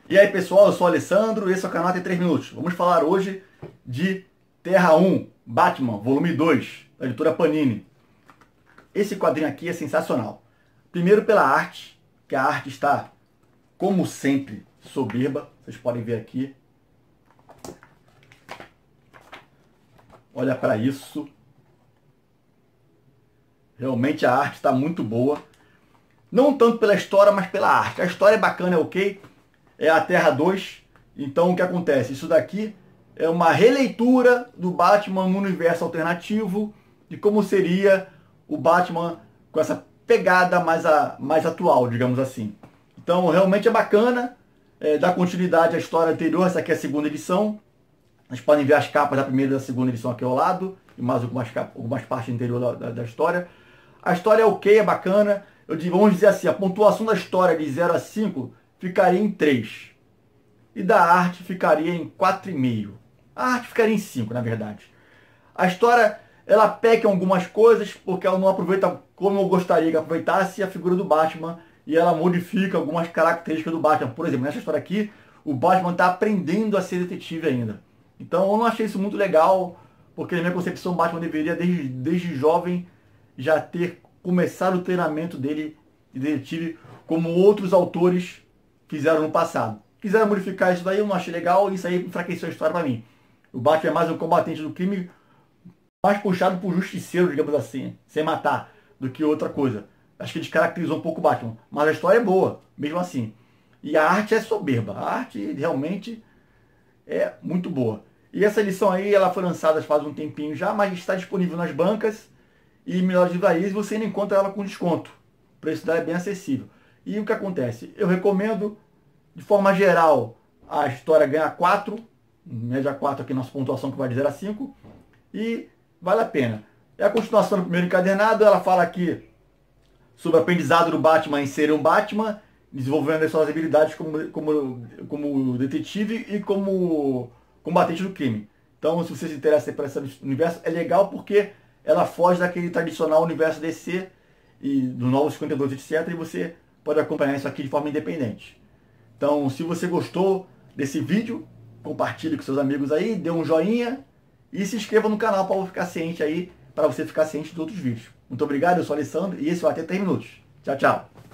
E aí pessoal, eu sou o Alessandro, esse é o canal Tem 3 Minutos. Vamos falar hoje de Terra 1, Batman, volume 2, da editora Panini. Esse quadrinho aqui é sensacional. Primeiro pela arte, que a arte está, como sempre, soberba. Vocês podem ver aqui. Olha para isso. Realmente a arte está muito boa. Não tanto pela história, mas pela arte. A história é bacana, é ok. É a Terra 2. Então o que acontece? Isso daqui é uma releitura do Batman no universo alternativo, de como seria o Batman com essa pegada mais atual, digamos assim. Então realmente é bacana, dá continuidade à história anterior. Essa aqui é a segunda edição. Vocês podem ver as capas da primeira e da segunda edição aqui ao lado, e mais algumas partes interior da história. A história é ok, é bacana. Vamos dizer assim, a pontuação da história de 0 a 5 ficaria em 3. E da arte ficaria em 4,5. A arte ficaria em 5, na verdade. A história, ela peca em algumas coisas, porque ela não aproveita como eu gostaria que aproveitasse a figura do Batman, e ela modifica algumas características do Batman. Por exemplo, nessa história aqui, o Batman está aprendendo a ser detetive ainda. Então eu não achei isso muito legal, porque na minha concepção o Batman deveria, desde jovem, já ter começado o treinamento dele de detetive, como outros autores fizeram no passado. Quiseram modificar isso daí, eu não achei legal, e isso aí enfraqueceu a história pra mim. O Batman é mais um combatente do crime, mais puxado por justiceiro, digamos assim, sem matar, do que outra coisa. Acho que descaracterizou um pouco o Batman, mas a história é boa, mesmo assim. E a arte é soberba, a arte realmente é muito boa. E essa edição aí, ela foi lançada faz um tempinho já, mas está disponível nas bancas e melhores livrarias, e você ainda encontra ela com desconto. O preço dela é bem acessível. E o que acontece? Eu recomendo, de forma geral, a história ganha 4, média 4 aqui nossa pontuação que vai de 0 a 5, e vale a pena. É a continuação do primeiro encadernado. Ela fala aqui sobre o aprendizado do Batman em ser um Batman, desenvolvendo as suas habilidades como detetive e como combatente do crime. Então, se você se interessa por esse universo, é legal porque ela foge daquele tradicional universo DC e do Novo 52, etc. E você pode acompanhar isso aqui de forma independente. Então, se você gostou desse vídeo, compartilhe com seus amigos aí, dê um joinha e se inscreva no canal para ficar ciente aí, para você ficar ciente de outros vídeos. Muito obrigado, eu sou o Alessandro e esse vai ter 3 minutos. Tchau, tchau.